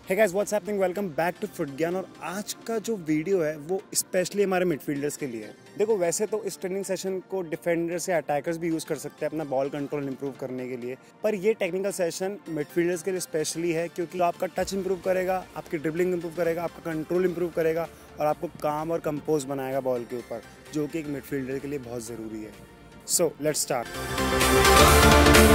Hey guys what's happening, welcome back to foot Gyan. और आज का जो वीडियो है वो स्पेशली हमारे मिडफील्डर्स के लिए है। देखो, वैसे तो इस ट्रेनिंग सेशन को डिफेंडर्स या अटैकर्स भी यूज़ कर सकते हैं अपना बॉल कंट्रोल इंप्रूव करने के लिए, पर ये टेक्निकल सेशन मिडफील्डर्स के लिए स्पेशली है क्योंकि आपका टच इंप्रूव करेगा, आपकी ड्रिबलिंग इंप्रूव करेगा, आपका कंट्रोल इंप्रूव करेगा और आपको काम और कंपोज बनाएगा बॉल के ऊपर, जो कि एक मिडफील्डर के लिए बहुत ज़रूरी है। So let's start.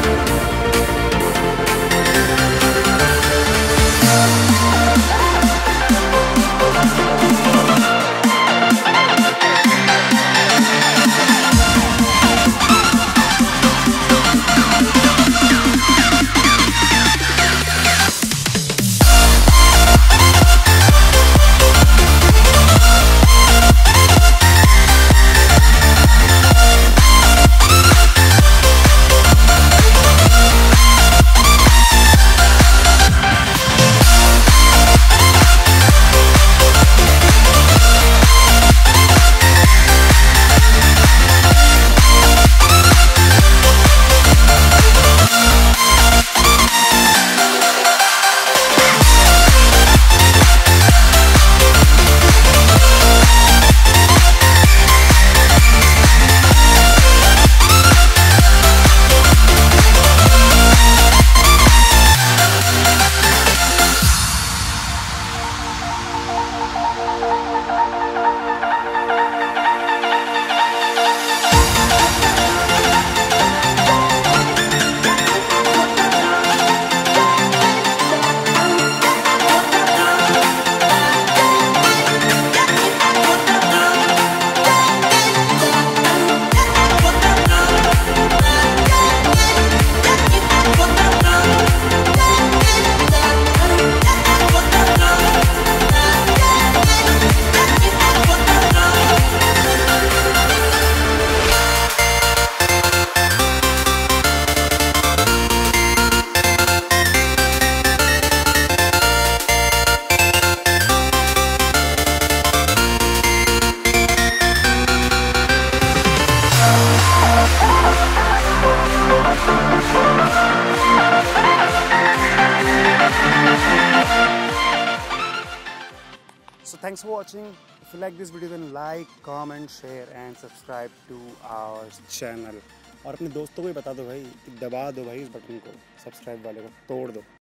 So thanks for watching. If you like this video then like, comment, share and subscribe to our channel. और अपने दोस्तों को भी बता दो भाई कि दबा दो भाई इस बटन को, सब्सक्राइब वाले को तोड़ दो।